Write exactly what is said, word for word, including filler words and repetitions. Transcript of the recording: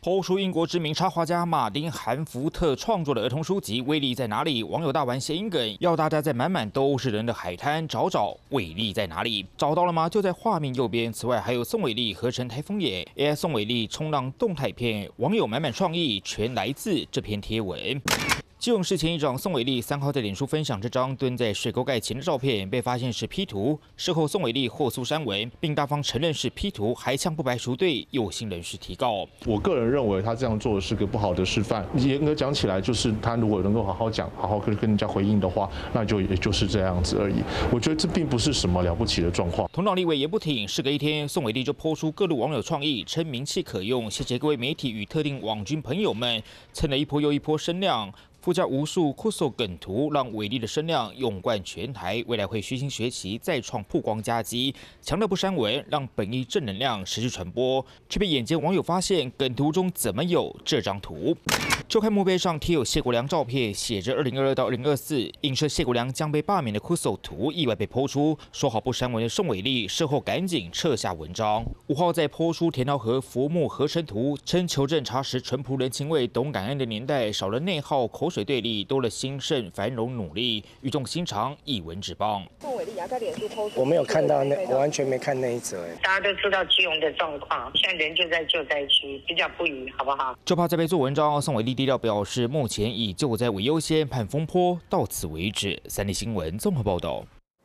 抛出英国知名插画家马丁·韩福特创作的儿童书籍《威力在哪里》，网友大玩谐音梗，要大家在满满都是人的海滩找找威力在哪里。找到了吗？就在画面右边。此外，还有宋伟丽合成台风眼 A I 宋伟丽冲浪动态片，网友满满创意，全来自这篇贴文。基隆市前议长宋伟丽三号在脸书分享这张蹲在水沟盖前的照片，被发现是 P 图。事后宋伟丽火速删文，并大方承认是 P 图，还向不白赎对有心人士提告。 我个人认为他这样做是个不好的示范。严格讲起来，就是他如果能够好好讲，好好跟跟人家回应的话，那就也就是这样子而已。我觉得这并不是什么了不起的状况。 同党立委也不挺，事隔一天，宋伟丽就抛出各路网友创意，称名气可用，谢谢各位媒体与特定网军朋友们，蹭了一波又一波声量。附加无数酷搜梗图，让伟丽的声量勇冠全台。未来会虚心学习，再创曝光佳绩。强调不删文，让本意正能量持续传播，却被眼尖网友发现，梗图中怎么有这张图？就看墓碑上贴有谢国良照片，写着二零二二到二零二四，映射谢国良将被罢免的酷搜图意外被抛出。说好不删文的宋伟丽，事后赶紧撤下文章。五号再抛出田寮河浮木合成图，称求证查实淳朴人情味、懂感恩的年代，少了内耗口水。水对立，多了兴盛繁荣努力，语重心长，一文之棒。 宋伟丽啊，在脸书 po 我没有看到那，我完全没看那一则。 大家都知道基隆的状况，现在人就在救灾区，比较不宜，好不好？ 就怕再被做文章。宋伟丽低调表示，目前以救灾为优先，盼风波到此为止。三立新闻综合报道。